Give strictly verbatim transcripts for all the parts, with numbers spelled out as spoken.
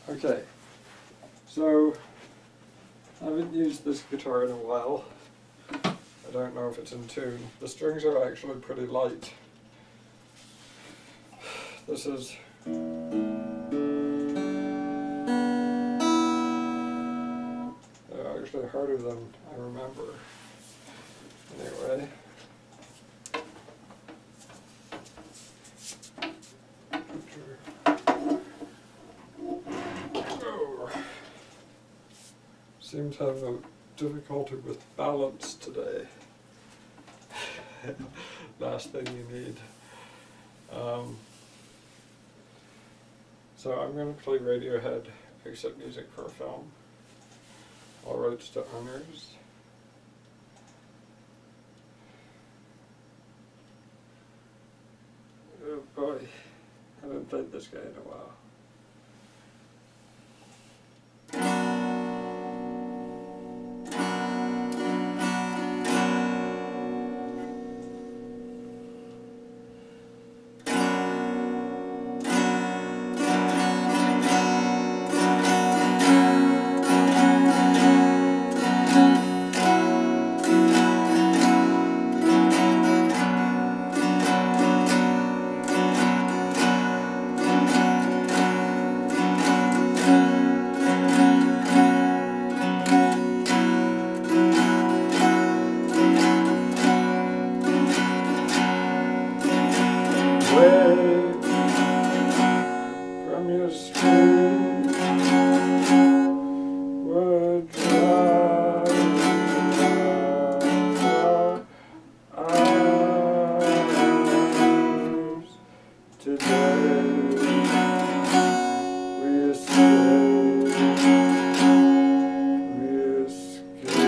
Okay, so I haven't used this guitar in a while. I don't know if it's in tune. The strings are actually pretty light. This is they're actually harder than I remember. Anyway. Seem to have a difficulty with balance today. Last thing you need. Um, so I'm going to play Radiohead Exit Music for a Film. All Roads to Honors. Oh boy, I haven't played this guy in a while. From your screen, we're driving our eyes today. We escape, we escape.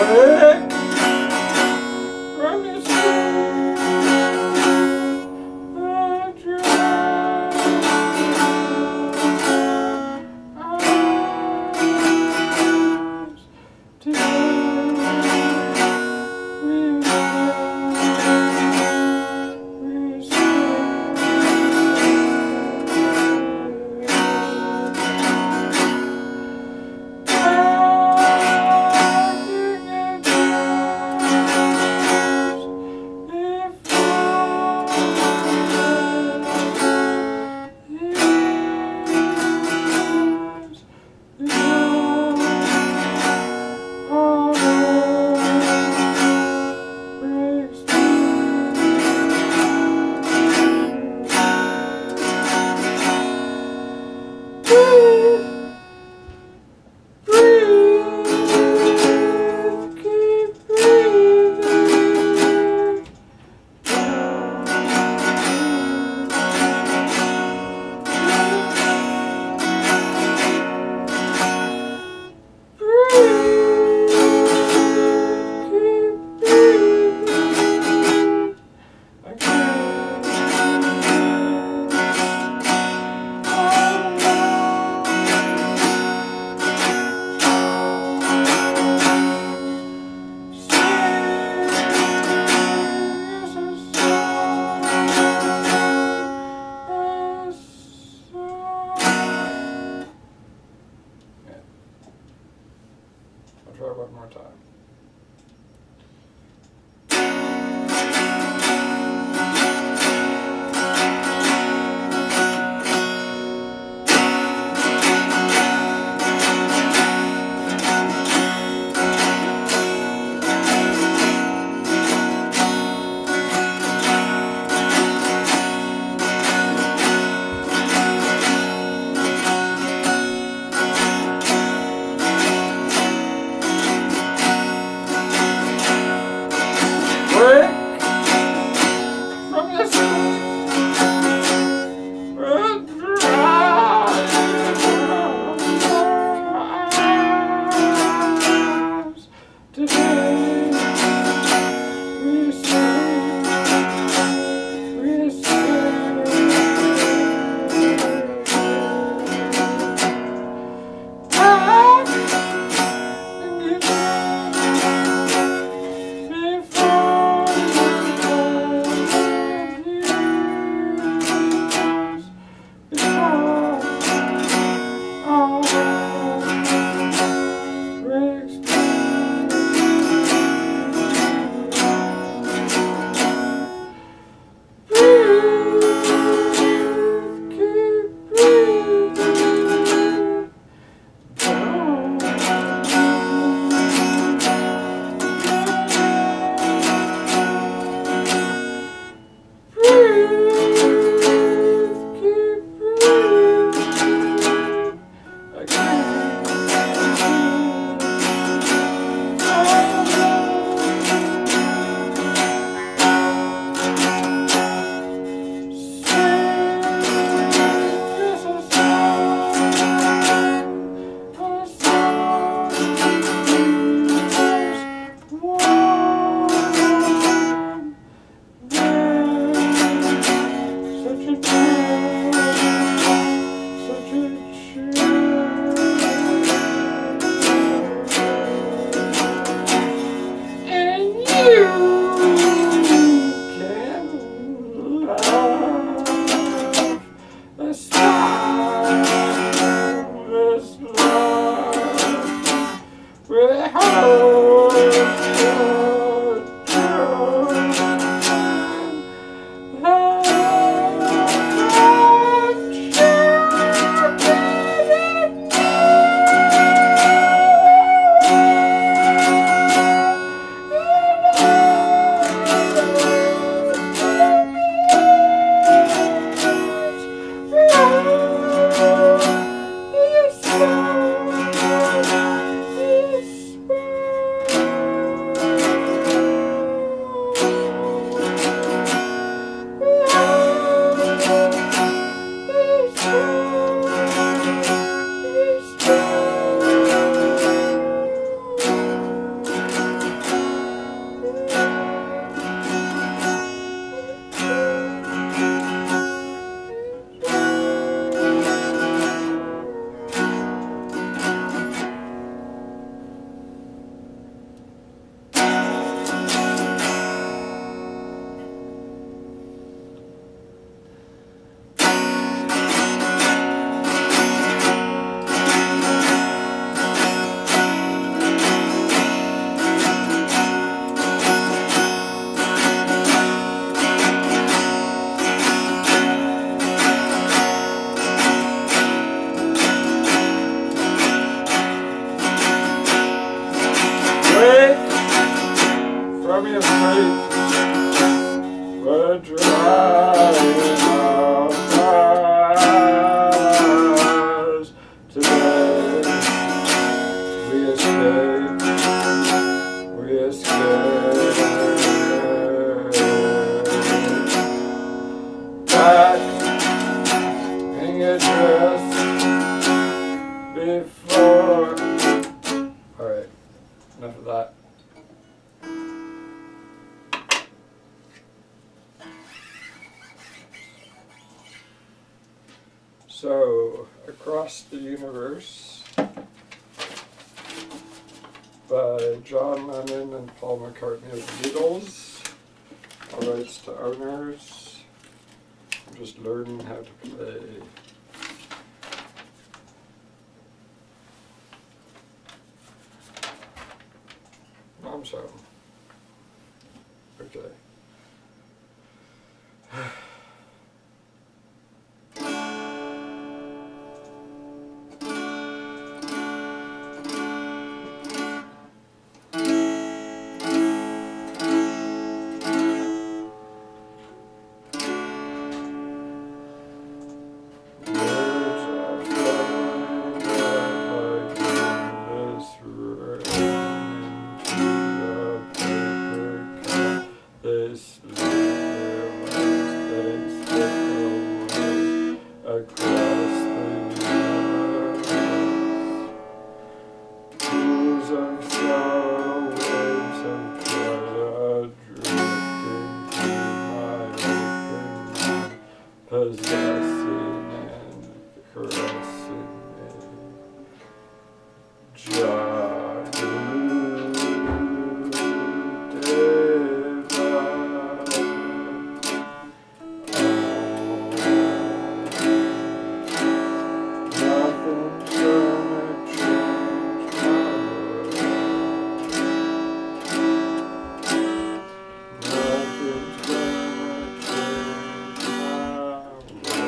Ready? Run your sleeve. I try. Eyes together. I'll try one more time. Wake from your sleep. We're driving our cars today. We escape. We escape. Back in your dress before. Alright, enough of that. So, Across the Universe by John Lennon and Paul McCartney of the Beatles. All rights to owners. I'm just learning how to play. I'm sorry. Okay. Possessing and caressing me, Jagoo Deva. Oh, nothing's gonna change my world. Nothing's gonna change my world.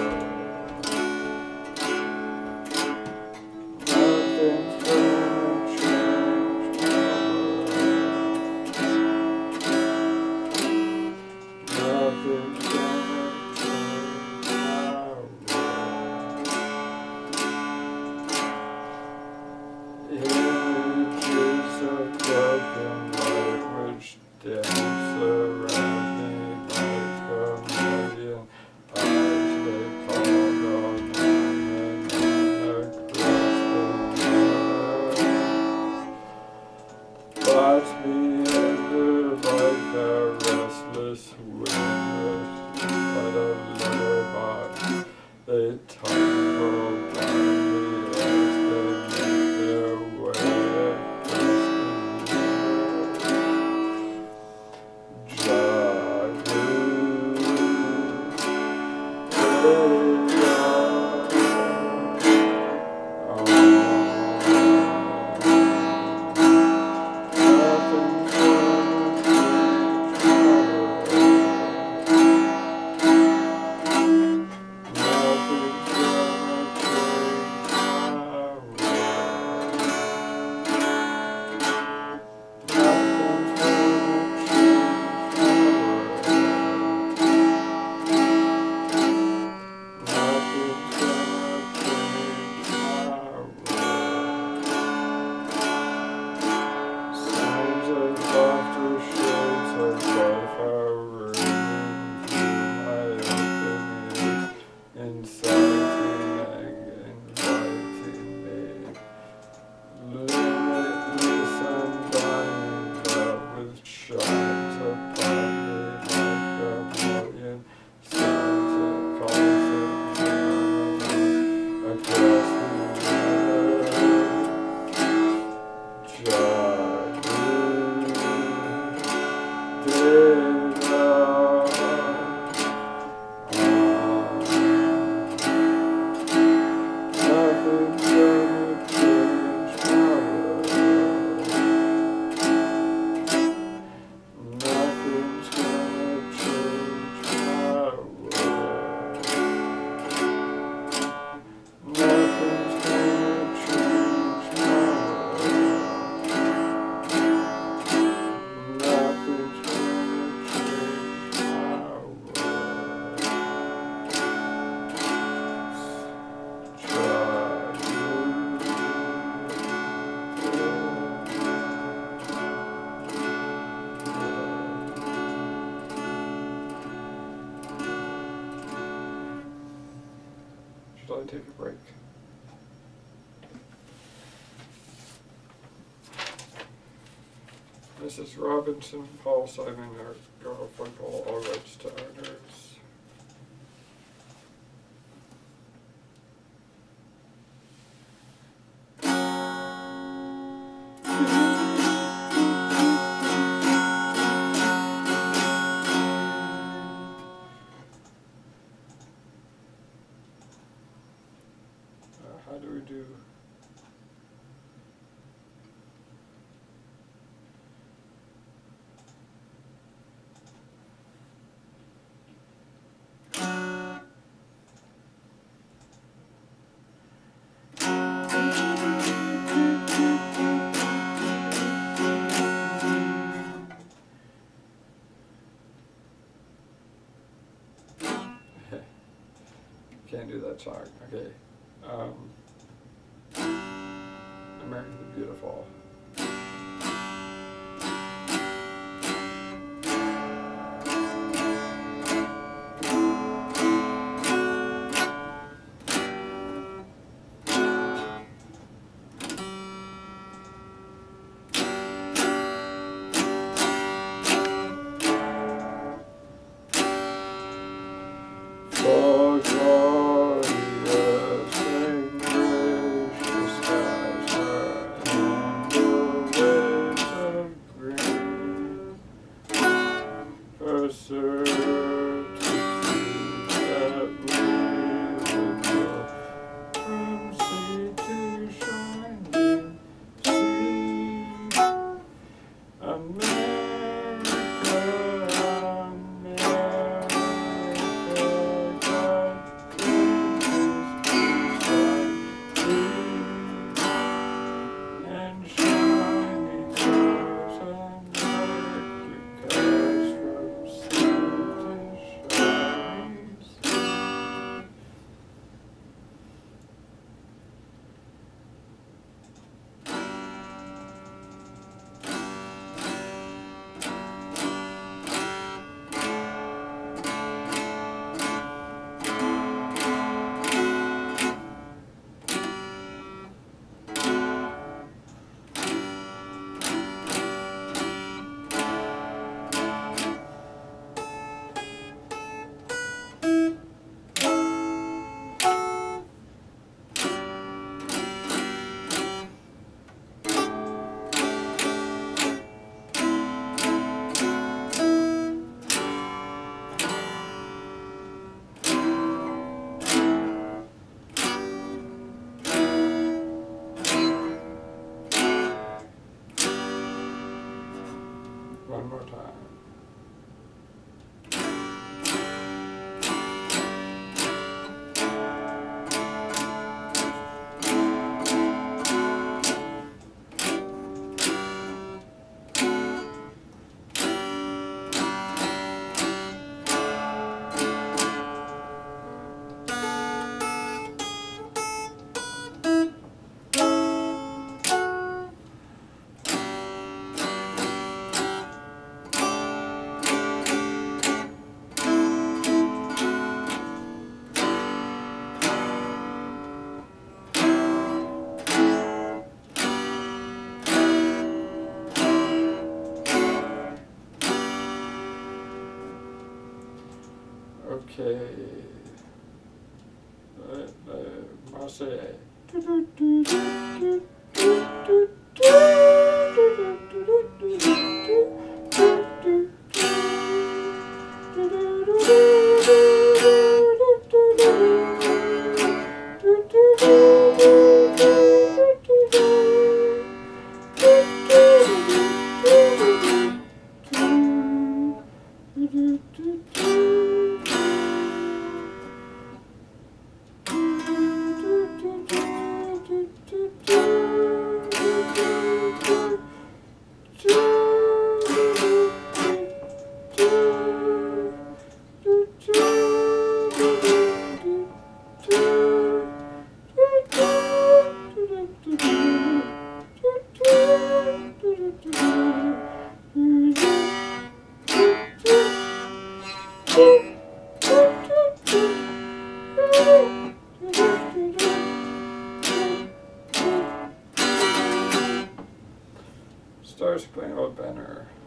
Nothing's gonna change my world. Nothing's gonna change my world. Images of broken light which dance around me like a million eyes. They called on and on across the world. Watch me enter like a restless wind, but a letterbox. They tumble blindly as they make their way across the universe. Jagoo Deva. Oh, nothing's gonna change my world. Nothing's gonna change my world. Nothing's gonna change my world. Nothing's gonna change my world. Sounds of laughter, shades of life are ringing through my open ears, inciting and inviting me. Limitless, undying love which shines upon me like a million suns. It calls it across the universe. Jagoo Deva. Oh, nothing's gonna change my world. Nothing's gonna change my world. Nothing's gonna change my world. take a break. Missus Robinson, Paul Simon, our girlfriend, all rights to owners. How do we do? Can't do that song. Okay. Um, American the Beautiful. For glorious and gracious skies and the waves of green, for certitude that we would go from sea to shining sea. America, America, God gave us peace and shining stars, America, from sea to shining sea. One more time. Okay. Uh, uh, Marseille. Star Spangled Banner.